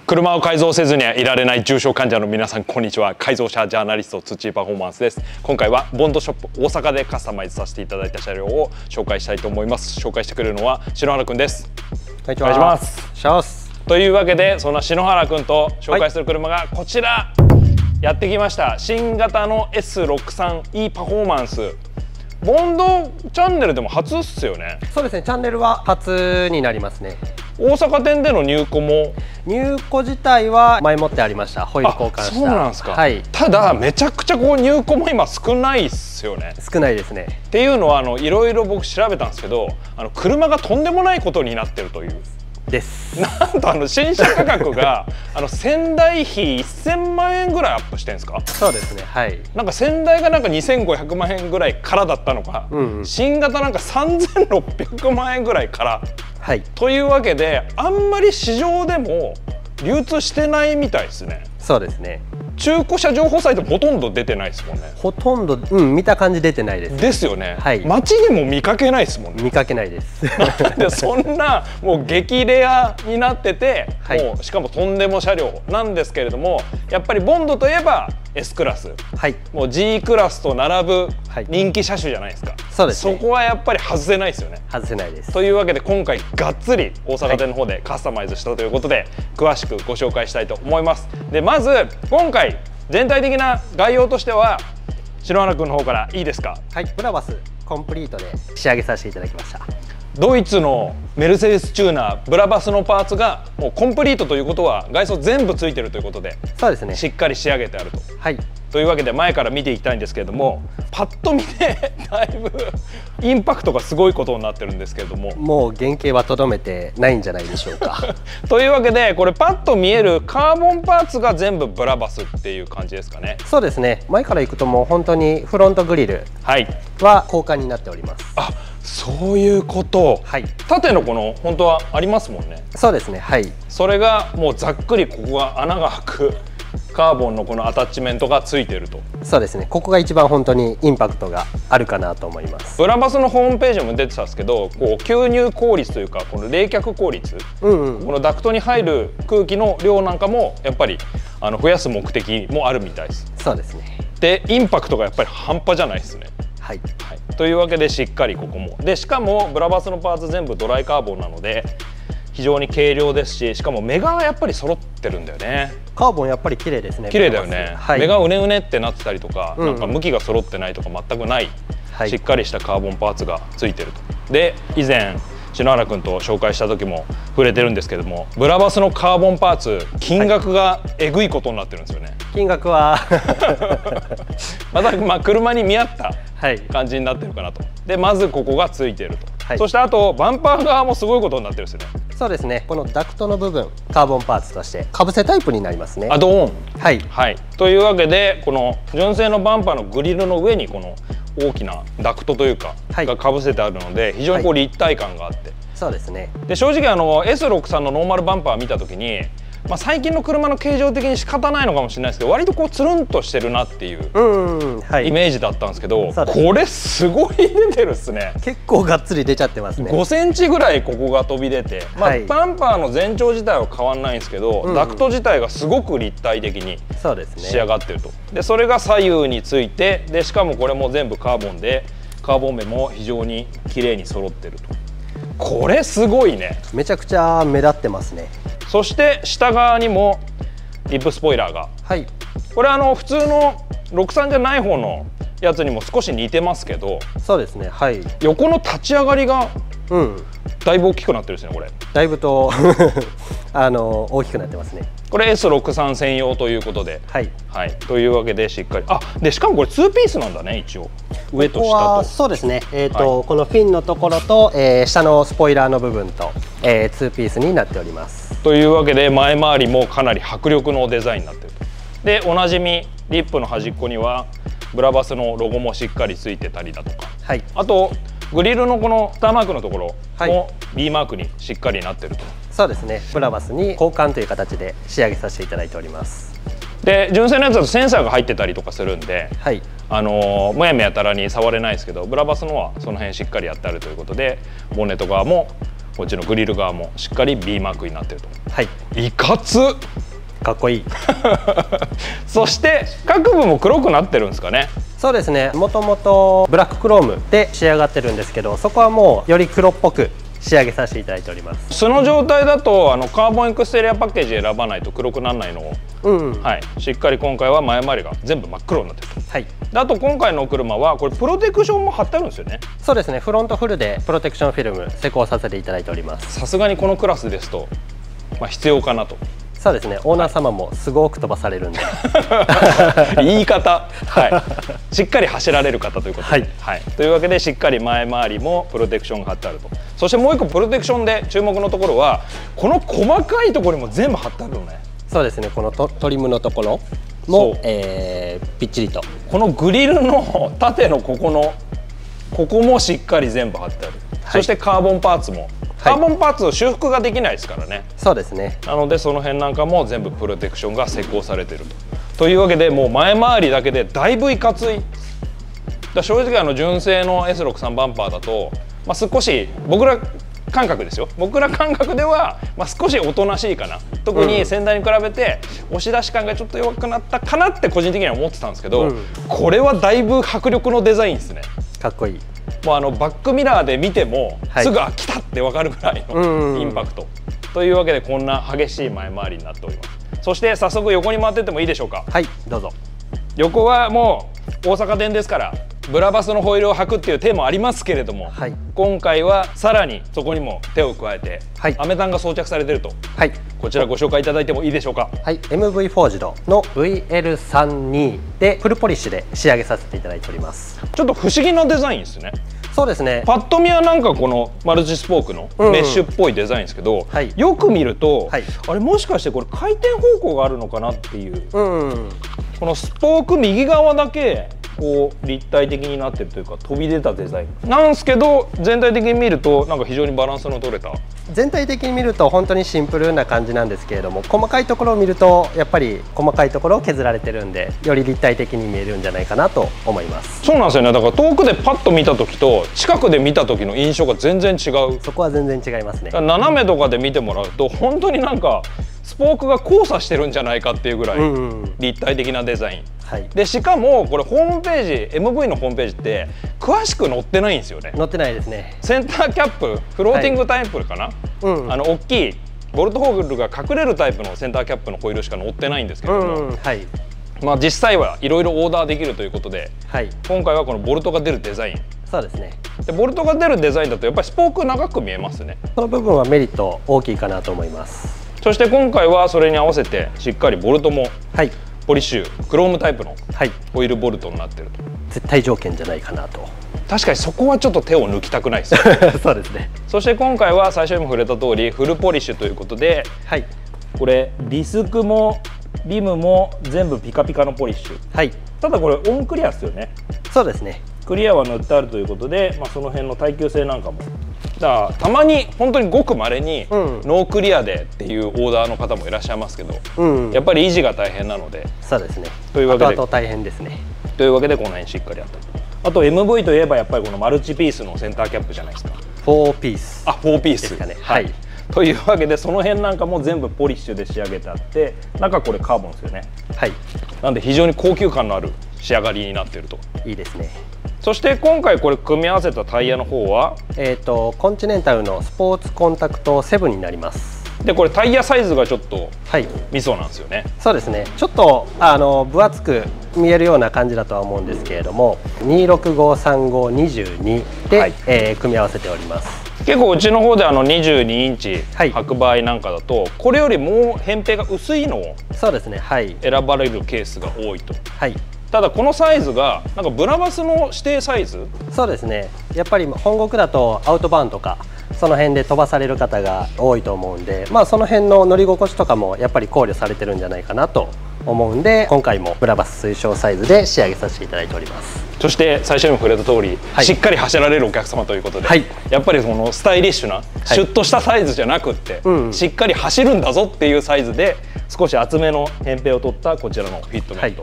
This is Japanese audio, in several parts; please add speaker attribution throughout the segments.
Speaker 1: 車を改造せずにはいられない重症患者の皆さん、こんにちは。改造車ジャーナリスト土井パフォーマンスです。今回はボンドショップ大阪でカスタマイズさせていただいた車両を紹介したいと思います。紹介してくれるのは篠原くんです。
Speaker 2: お願いします。
Speaker 1: というわけで、そんな篠原くんと紹介する車がこちら、やってきました。新型の S63E パフォーマンス。ボンドチャンネルでも初っすよね。
Speaker 2: そうですね、チャンネルは初になりますね。
Speaker 1: 大阪店での入庫も
Speaker 2: 入庫自体は前もってありました。ホイール交換した。
Speaker 1: そうなんですか。
Speaker 2: はい。
Speaker 1: ただめちゃくちゃこう入庫も今少ないっすよね。
Speaker 2: 少ないですね。
Speaker 1: っていうのはいろいろ僕調べたんですけど、車がとんでもないことになってるという。
Speaker 2: です。
Speaker 1: なんと新車価格が先代比1000万円ぐらいアップしてんですか。
Speaker 2: そうですね。はい。
Speaker 1: なんか先代がなんか2500万円ぐらいからだったのか、新型なんか3600万円ぐらいから。はい、というわけであんまり市場でも流通してないみたいですね。
Speaker 2: そうですね。
Speaker 1: 中古車情報サイトもほとんど出てないですもんね。
Speaker 2: ほとんど、見た感じ出てないです。
Speaker 1: ですよね。
Speaker 2: はい。
Speaker 1: 街にも見かけないですもんね。
Speaker 2: 見かけないです。
Speaker 1: でそんなもう激レアになってて、はい、もうしかもとんでも車両なんですけれども、やっぱりボンドといえば S クラス、はい、もう G クラスと並ぶ人気車種じゃないですか。そうですね。そこはやっぱり外せないですよね。
Speaker 2: 外せないです。
Speaker 1: というわけで今回がっつり大阪店の方でカスタマイズしたということで、詳しくご紹介したいと思います。でまず今回全体的な概要としては篠原君の方からいいですか。
Speaker 2: はい、ブラバスコンプリートで仕上げさせていただきました。
Speaker 1: ドイツのメルセデスチューナーブラバスのパーツがもうコンプリートということは外装全部ついてるということで、そうですね、しっかり仕上げてあると。はい。というわけで前から見ていきたいんですけれども、パッと見てだいぶインパクトがすごいことになってるんですけれども、
Speaker 2: もう原型はとどめてないんじゃないでしょうか。
Speaker 1: というわけでこれパッと見えるカーボンパーツが全部ブラバスっていう感じですかね。
Speaker 2: そうですね。前からいくともう本当にフロントグリルは交換になっております。
Speaker 1: あ、そういうこと。はい。縦のこの本当はありますもんね。そうですね。はい。それがもうざっくりここが穴が開くカーボンのこのアタッチメントがついてると。そうですね。ここが一番本当にインパクトがあるかなと思います。ブラバスのホームページも出てたんですけど、こう吸入効率というかこの冷却効率、このダクトに入る空気の量なんかもやっぱり増やす目的もあるみたいです。そうですね。でインパクトがやっぱり半端じゃないですね。はい、はい、というわけでしっかりここもで、しかもブラバスのパーツ全部ドライカーボンなので非常に軽量ですし、しかも目がやっぱり揃ってるんだよね。カーボンやっぱり綺麗ですね。綺麗だよね。はい、目がうねうねってなってたりとか、なんか向きが揃ってないとか全くない、はい、しっかりしたカーボンパーツがついてると。で以前篠原君と紹介した時も触れてるんですけども、ブラバスのカーボンパーツ金額がえぐいことになってるんですよね。金額はまた車に見合った感じになってるかなと。でまずここがついてると、はい、そしてあとバンパー側もすごいことになってるんですよね。そうですね。このダクトの部分カーボンパーツとしてかぶせタイプになりますね。あ、ドーン。はい、はい、というわけでこの純正のバンパーのグリルの上にこの大きなダクトというかがかぶせてあるので、非常にこう立体感があって、そうですね。で正直S63のノーマルバンパー見た時に、最近の車の形状的に仕方ないのかもしれないですけど、割とこうつるんとしてるなっていうイメージだったんですけど、これすごい出てるっすね。結構がっつり出ちゃってますね。5センチぐらいここが飛び出て、バンパーの全長自体は変わんないんですけど、ダクト自体がすごく立体的に仕上がってると。でそれが左右について、でしかもこれも全部カーボンで、カーボン面も非常に綺麗に揃ってると。これすごいね。めちゃくちゃ目立ってますね。そして下側にもリップスポイラーが、はい、これ普通の63じゃない方のやつにも少し似てますけど、そうですね、はい、横の立ち上がりがだいぶ大きくなってるんですね。これだいぶと大きくなってますね。これ S63 専用ということで、はい、はい、というわけでしっかり、でしかもこれ2ピースなんだね。一応上と下と。そうですね。このフィンのところと、下のスポイラーの部分と、2ピースになっております。というわけで前回りもかなり迫力のデザインになってると。でおなじみリップの端っこにはブラバスのロゴもしっかりついてたりだとか、はい、あとグリルのこのスターマークのところも B マークにしっかりなってると。そうですね。ブラバスに交換という形で仕上げさせていただいております。で純正のやつだとセンサーが入ってたりとかするんで、はい、むやみやたらに触れないですけど、ブラバスのはその辺しっかりやってあるということで、ボンネット側もこっちのグリル側もしっかり B マークになってると。はい、いかつ。
Speaker 2: かっこいい
Speaker 1: そして各部も黒くなってるんですかね。
Speaker 2: そうですね、もともとブラッククロームで仕上がってるんですけど、そこはもうより黒っぽく仕上げさせていただいております。
Speaker 1: 素の状態だとカーボンエクステリアパッケージ選ばないと黒くならないのを、はい、しっかり今回は前回りが全部真っ黒になってると。はい、あと今回のお車はこれプロテクションも貼ってあるんですよね。
Speaker 2: そうですね、フロントフルでプロテクションフィルム施工させていただいております。
Speaker 1: さすがにこのクラスですと、必要かなと。
Speaker 2: そうですね、オーナー様もすごく飛ばされるんで
Speaker 1: 言い方、はい、しっかり走られる方ということで、はいはい、というわけでしっかり前回りもプロテクションが貼ってあると。そしてもう一個プロテクションで注目のところはこの細かいところにも全部貼ってあるのね。
Speaker 2: そうですね、このトリムのところも、ぴっちりと
Speaker 1: このグリルの縦のここもしっかり全部貼ってある、はい、そしてカーボンパーツもカーボンパーツを修復ができないですからね。
Speaker 2: そうですね。
Speaker 1: なのでその辺なんかも全部プロテクションが施工されているというわけで、もう前回りだけでだいぶいかつい。正直純正の S63 バンパーだと、少し僕ら感覚ですよ、僕ら感覚では、少しおとなしいかな、特に先代に比べて押し出し感がちょっと弱くなったかなって個人的には思ってたんですけど、これはだいぶ迫力のデザインですね。
Speaker 2: かっこいい。
Speaker 1: もうバックミラーで見ても、すぐ来たって分かるぐらいのインパクトというわけで、こんな激しい前回りになっております。そして早速横に回ってってもいいでしょうか。
Speaker 2: はい、どうぞ。
Speaker 1: 横はもう大阪店ですからブラバスのホイールを履くっていうテーマもありますけれども、はい、今回はさらにそこにも手を加えて、はい、アメタンが装着されていると、はい、こちらご紹介いただいてもいいでしょうか。
Speaker 2: はい、MV フォージドの VL32 でフルポリッシュで仕上げさせていただいております。
Speaker 1: ちょっと不思議なデザインですね。
Speaker 2: そうですね、
Speaker 1: パッと見はなんかこのマルチスポークのメッシュっぽいデザインですけど、はい、よく見ると、はい、あれもしかしてこれ回転方向があるのかなっていう、このスポーク右側だけこう立体的になってるというか飛び出たデザインなんですけど、全体的に見るとなんか非常にバランスの取れた、
Speaker 2: 全体的に見ると本当にシンプルな感じなんですけれども、細かいところを見るとやっぱり細かいところを削られてるんで、より立体的に見えるんじゃないかなと思います。
Speaker 1: そうなんですよね。だから遠くでパッと見た時と近くで見た時の印象が全然違う。
Speaker 2: そこは全然違いますね。
Speaker 1: 斜めとかで見てもらうと本当になんかスポークが交差してるんじゃないかっていうぐらい立体的なデザイン、はい、でしかもこれホームページ MV のホームページって詳しく載ってないんですよね。
Speaker 2: 載ってないですね。
Speaker 1: センターキャップフローティングタイプかな、はい、大きいボルトホールが隠れるタイプのセンターキャップのホイールしか載ってないんですけれども、はい、実際はいろいろオーダーできるということで、はい、今回はこのボルトが出るデザイン。
Speaker 2: そうですね。
Speaker 1: でボルトが出るデザインだとやっぱりスポーク長く見えますね。
Speaker 2: その部分はメリット大きいかなと思います。
Speaker 1: そして今回はそれに合わせてしっかりボルトもポリッシュクロームタイプのオイルボルトになってると、
Speaker 2: 絶対条件じゃないかなと。
Speaker 1: 確かにそこはちょっと手を抜きたくないですよ
Speaker 2: そうですね。
Speaker 1: そして今回は最初にも触れた通りフルポリッシュということで、はい、これディスクもリムも全部ピカピカのポリッシュ、はい、ただこれオンクリアですよね。
Speaker 2: そうですね。
Speaker 1: クリアは塗ってあるということで、その辺の耐久性なんかもだからたまに本当にごくまれにノークリアでっていうオーダーの方もいらっしゃいますけど、やっぱり維持が大変なので。
Speaker 2: そうですね。
Speaker 1: というわけで
Speaker 2: 後々大変ですね。
Speaker 1: というわけでこの辺しっかりあった。あと MV といえばやっぱりこのマルチピースのセンターキャップじゃないですか。
Speaker 2: 4ピース。
Speaker 1: 4ピース
Speaker 2: ですかね。
Speaker 1: はい。というわけでその辺なんかも全部ポリッシュで仕上げてあって、中これカーボンですよね。はい。なんで非常に高級感のある仕上がりになっていると。
Speaker 2: いいですね。
Speaker 1: そして今回これ組み合わせたタイヤの方は
Speaker 2: コンチネンタルのスポーツコンタクト7になります。
Speaker 1: でこれタイヤサイズがちょっとミソなんですよね。
Speaker 2: そうですね。ちょっと分厚く見えるような感じだとは思うんですけれども、2653522で、はい、組み合わせております。
Speaker 1: 結構うちの方で22インチ履く場合なんかだと、これよりも扁平が薄いのを
Speaker 2: そうですね、はい、
Speaker 1: 選ばれるケースが多いと。
Speaker 2: はい。
Speaker 1: ただこのサイズがなんかブラバスの指定サイズ。
Speaker 2: そうですね。やっぱり本国だとアウトバーンとかその辺で飛ばされる方が多いと思うんで、その辺の乗り心地とかもやっぱり考慮されてるんじゃないかなと思うんで、今回もブラバス推奨サイズで仕上げさせていただいております。
Speaker 1: そして最初にも触れた通り、はい、しっかり走られるお客様ということで、はい、やっぱりそのスタイリッシュな、シュッとしたサイズじゃなくって、しっかり走るんだぞっていうサイズで少し厚めの扁平を取ったこちらのフィットメント、はい、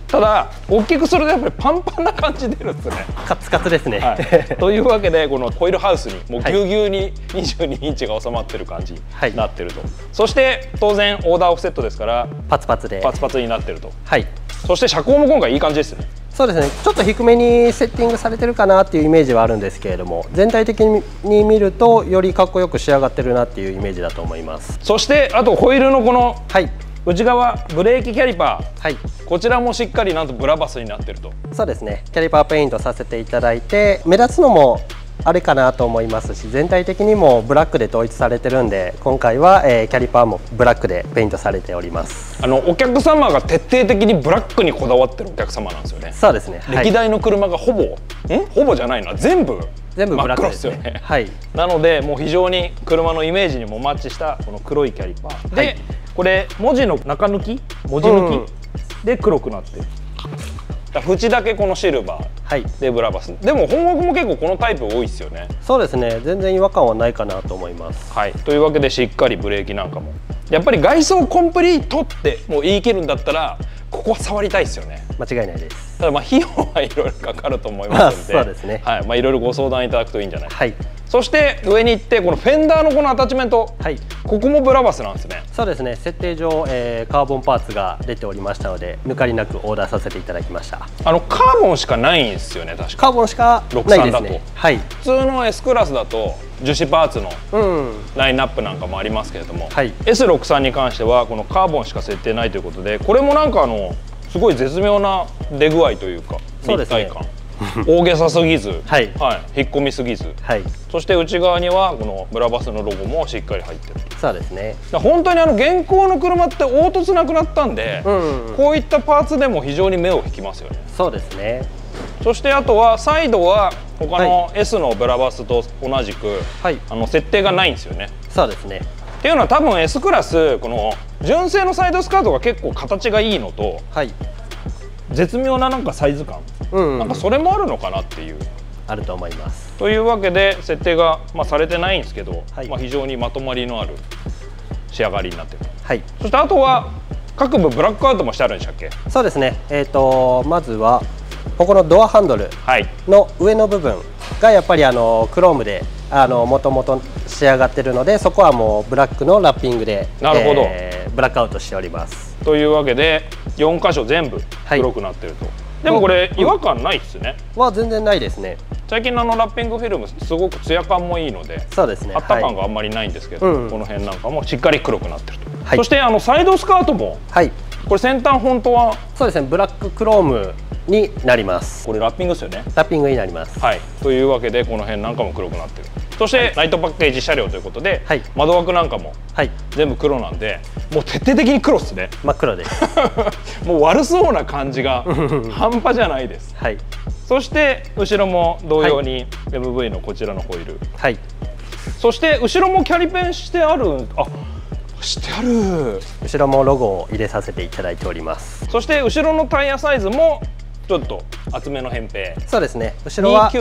Speaker 1: ただ大きくするとやっぱりパンパンな感じ出るんですね。
Speaker 2: カツカツですね、
Speaker 1: はい、というわけでこのホイールハウスにもうぎゅうぎゅうに22インチが収まってる感じになってると、そして当然オーダーオフセットですから
Speaker 2: パツパツで
Speaker 1: パツパツになってると。
Speaker 2: はい、
Speaker 1: そして車高も今回いい感じですね。
Speaker 2: そうですね、ちょっと低めにセッティングされてるかなっていうイメージはあるんですけれども、全体的に見るとよりかっこよく仕上がってるなっていうイメージだと思います。
Speaker 1: そしてあとホイールのこの、はい、内側ブレーキキャリパー、はい、こちらもしっかりなんとブラバスになってると。
Speaker 2: そうですね、キャリパーペイントさせていただいて、目立つのもあれかなと思いますし、全体的にもブラックで統一されてるんで、今回は、キャリパーもブラックでペイントされております。
Speaker 1: お客様が徹底的にブラックにこだわってるお客様なんですよね。
Speaker 2: そうですね、
Speaker 1: 歴代の車がほぼじゃないな、全部真っ黒ですよね。はい、なのでもう非常に車のイメージにもマッチしたこの黒いキャリパーで、はい、これ文字の中抜き、文字抜きで黒くなってる。縁だけこのシルバーでブラバス、はい、でも本枠も結構このタイプ多いですよね。
Speaker 2: そうですね、全然違和感はないかなと思います。
Speaker 1: はい、というわけでしっかりブレーキなんかもやっぱり外装コンプリートってもう言い切るんだったらここは触りたいですよね。
Speaker 2: 間違いないです。
Speaker 1: ただまあ費用はいろいろかかると思いますので、
Speaker 2: そうですね、
Speaker 1: はい、まあいろいろご相談いただくといいんじゃないか。はい、そして上に行ってこのフェンダーのこのアタッチメント、はい、ここもブラバスなんですね。
Speaker 2: そうですね、設定上、カーボンパーツが出ておりましたので抜かりなくオーダーさせていただきました。
Speaker 1: カーボンしかないんですよね、確か。
Speaker 2: カーボンしかないですね。はい、
Speaker 1: 普通の S クラスだと樹脂パーツのラインナップなんかもありますけれども、はい、S63 に関してはこのカーボンしか設定ないということで、これもなんかすごい絶妙な出具合というか立体感、大げさすぎず、はい、はい、引っ込みすぎず、はい、そして内側にはこのブラバスのロゴもしっかり入ってる。
Speaker 2: そうですね、
Speaker 1: 本当に現行の車って凹凸なくなったんで、こういったパーツでも非常に目を引きますよね。
Speaker 2: そうですね。
Speaker 1: そしてあとはサイドは他の S のブラバスと同じく、はい、設定がないんですよね。
Speaker 2: そうですね。
Speaker 1: っていうのは多分 S クラスこの純正のサイドスカートが結構形がいいのと、はい、絶妙ななんかサイズ感、なんかそれもあるのかなっていう。
Speaker 2: あると思います。
Speaker 1: というわけで設定が、されてないんですけど、はい、非常にまとまりのある仕上がりになってる。はい、そしてあとは各部ブラックアウトもしてあるんでしたっけ？
Speaker 2: そうですね、まずはここのドアハンドルの上の部分がやっぱりクロームでもともと仕上がってるので、そこはもうブラックのラッピングでブラックアウトしております。
Speaker 1: というわけで4箇所全部黒くなってると、はい、でもこれ違和感ないですね。
Speaker 2: は全然ないですね。
Speaker 1: 最近のラッピングフィルムすごくツヤ感もいいので、そうですね、貼った感があんまりないんですけど、この辺なんかもしっかり黒くなってると、はい、そしてサイドスカートも、はい、これ先端本当は
Speaker 2: そうですね、ブラッククロームになります。
Speaker 1: これラッピングですよね。
Speaker 2: ラッピングになります。
Speaker 1: はい、というわけでこの辺なんかも黒くなってる。そしてナイトパッケージ車両ということで、はい、窓枠なんかも全部黒なんで、もう徹底的に黒っすね。
Speaker 2: 真っ黒です
Speaker 1: もう悪そうな感じが半端じゃないです。はい、そして後ろも同様に MV のこちらのホイール、はい、そして後ろもキャリペンしてある。してある。
Speaker 2: 後ろもロゴを入れさせていただいております。
Speaker 1: そして後ろのタイヤサイズもちょっと厚めの扁平。
Speaker 2: そうですね、後ろは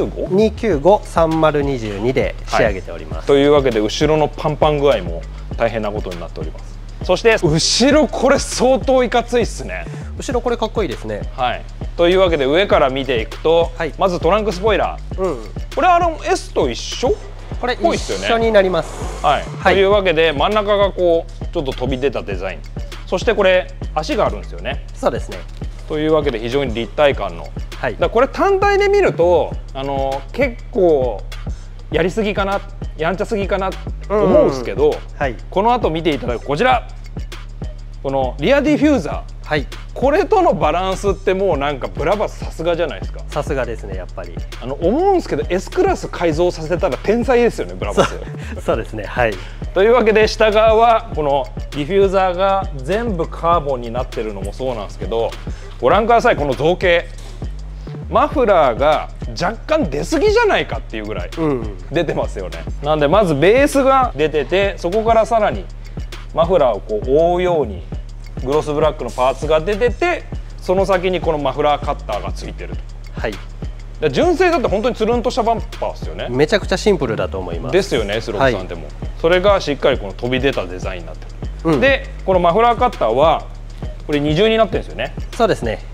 Speaker 2: 295/3022で仕上げております、はい、
Speaker 1: というわけで後ろのパンパン具合も大変なことになっております。そして後ろこれ相当いかついっすね。
Speaker 2: 後ろこれかっこいいですね。
Speaker 1: はい、というわけで上から見ていくと、はい、まずトランクスポイラー、これS と一緒？
Speaker 2: これ一緒になります。
Speaker 1: はい、はい、というわけで真ん中がこうちょっと飛び出たデザイン、そしてこれ足があるんですよね。
Speaker 2: そうですね。
Speaker 1: というわけで非常に立体感の、はい、だこれ単体で見ると結構やりすぎかな、やんちゃすぎかなと思うんですけど、はい、この後見ていただくこちら、このリアディフューザー、はい、これとのバランスってもうなんかブラバスさすがじゃないですか。
Speaker 2: さすがですね、やっぱり
Speaker 1: 思うんですけど S クラス改造させたら天才ですよね、ブラバス。
Speaker 2: そうですね、はい。
Speaker 1: というわけで下側はこのディフューザーが全部カーボンになってるのもそうなんですけど、ご覧ください、この造形。マフラーが若干出過ぎじゃないかっていうぐらい出てますよね。なんでまずベースが出てて、そこからさらにマフラーをこう覆うようにグロスブラックのパーツが出てて、その先にこのマフラーカッターがついてると。はい、純正だって本当につるんとしたバンパーですよね。
Speaker 2: めちゃくちゃシンプルだと思います。
Speaker 1: ですよね、S63っても、はい、それがしっかりこの飛び出たデザインになってる、でこのマフラーカッターはこれ二重になってるんですよね。
Speaker 2: そうですね、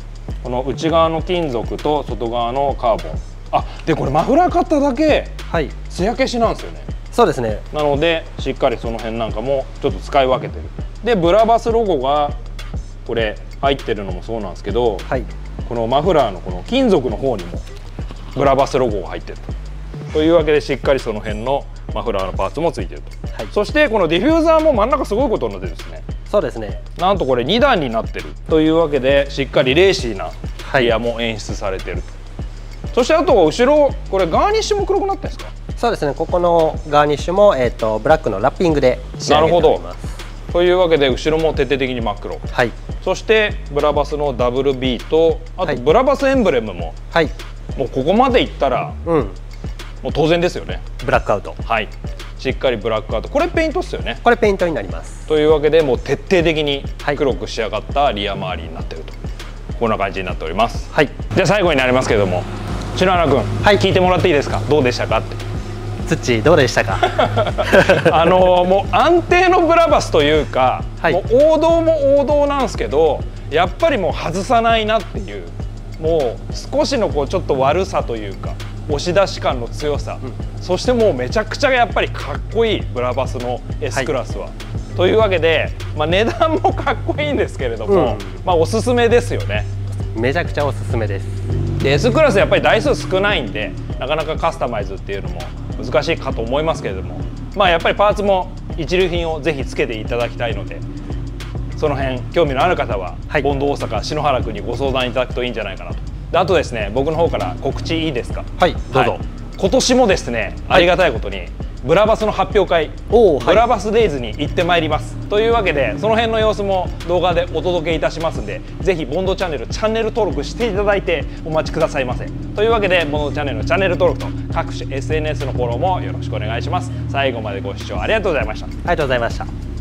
Speaker 1: この内側の金属と外側のカーボン。あ、でこれマフラーカッターだけ艶消しなんですよね。
Speaker 2: そうですね。
Speaker 1: なのでしっかりその辺なんかもちょっと使い分けてる。でブラバスロゴがこれ入ってるのもそうなんですけど、このマフラーのこの金属の方にもブラバスロゴが入ってるというわけで、しっかりその辺のマフラーのパーツもついてると、そしてこのディフューザーも真ん中すごいことになってですね。
Speaker 2: そうですね。
Speaker 1: なんとこれ2段になってるというわけで、しっかりレーシーなリアも演出されてると。そしてあと後ろこれガーニッシュも黒くなってるんですか？
Speaker 2: そうですね。ここのガーニッシュもブラックのラッピングで仕上げております。
Speaker 1: というわけで後ろも徹底的に真っ黒。そしてブラバスのダブル B と、あとブラバスエンブレムも、もうここまでいったら、もう当然ですよね。
Speaker 2: ブラックアウト。
Speaker 1: しっかりブラックアウト。これペイントっすよね。
Speaker 2: これペイントになります。
Speaker 1: というわけでもう徹底的に黒く仕上がったリア周りになってると、こんな感じになっております。じゃあ最後になりますけども、篠原君、聞いてもらっていいですか？どうでしたかって。
Speaker 2: 土どうでしたか？
Speaker 1: もう安定のブラバスというか、もう王道も王道なんですけど、やっぱりもう外さないなっていう、もう少しのこうちょっと悪さというか押し出し感の強さ、そしてもうめちゃくちゃやっぱりかっこいいブラバスの S クラスは。というわけで、値段もかっこいいんですけれども、おすすめですよね。
Speaker 2: めちゃくちゃおすすめです。
Speaker 1: で S クラスやっぱり台数少ないんで、なかなかカスタマイズっていうのも難しいかと思いますけれども、やっぱりパーツも一流品をぜひつけていただきたいので、その辺興味のある方は、ボンド大阪篠原君にご相談いただくといいんじゃないかなと。であとですね、僕の方から告知いいですか？
Speaker 2: どうぞ。
Speaker 1: 今年もですね、ありがたいことにブラバスの発表会、ブラバスデイズに行ってまいります。というわけでその辺の様子も動画でお届けいたしますんで、ぜひボンドチャンネル登録していただいてお待ちくださいませ。というわけでボンドチャンネルのチャンネル登録と各種 SNS のフォローもよろしくお願いします。最後までご視聴ありがとうございました。
Speaker 2: ありがとうございました。